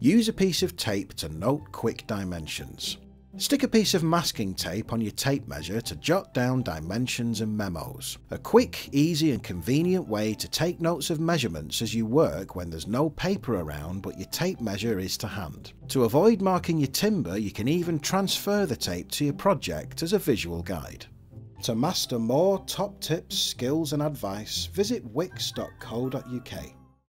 Use a piece of tape to note quick dimensions. Stick a piece of masking tape on your tape measure to jot down dimensions and memos. A quick, easy and convenient way to take notes of measurements as you work when there's no paper around but your tape measure is to hand. To avoid marking your timber, you can even transfer the tape to your project as a visual guide. To master more top tips, skills and advice, visit wickes.co.uk.